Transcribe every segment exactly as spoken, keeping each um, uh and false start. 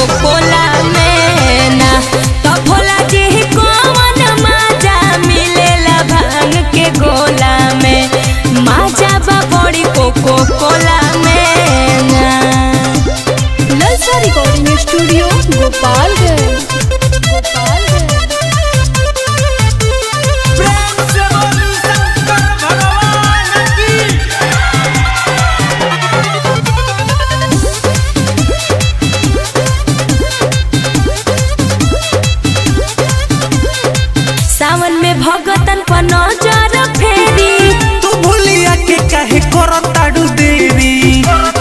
Cocoa कोला में ना। तो भोला जी कौन मजा मिलेला भांग के गोला में, मजा बा बड़ी कोको कोला में ना। ललचा रिकॉर्डिंग स्टूडियो गोपालगंज। सावन में भगतन पर नजर फेरी, तू भूलिया के काहे करताड़ू देवी।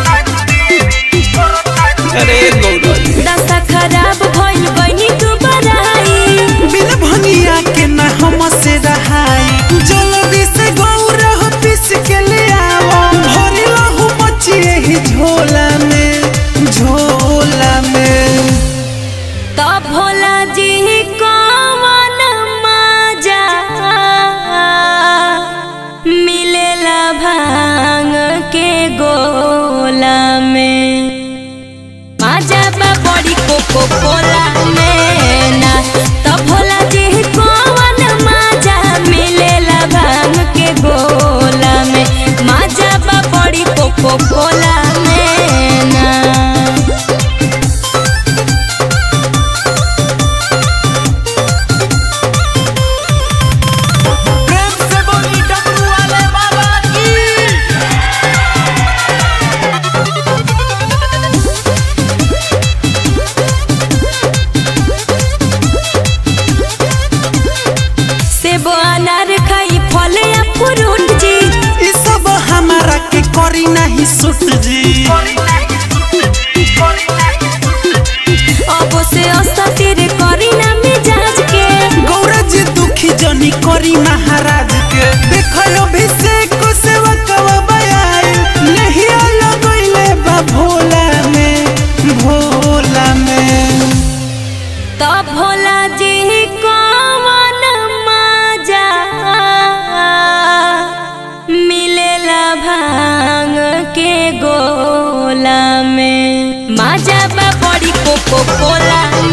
अरे दशा खराब भइल बनी तू बराई, बिन भनिया के ना हमसे रहाई। जल्दी से गौरा हो पीस के ले आओ, भरी लहू मचिए ही झोला में झोला में। तो भोला जी कौन मजा मिलेला भांग के गोला में, मजा बा बड़ी कोको कोला में ना। तो भोला जी कौन मजा मिलेला भांग के गोला में, मजा बा बड़ी कोको कोला में ना। सेब अनार खाई फल या फ्रूट जी, ई सब हमारा के करी नहीं सुट जी। अब से अस्थिर करी ना मिजाज के, गौरा जी दुखी जनी करी महाराज के। देखो अभिषेक को सेवा कवा बयाई, नहीं लगइले बा भोला में भोला में। तो भोला जी कौन मजा मिलेला भांग के गोला में, मजा बा बड़ी कोको कोला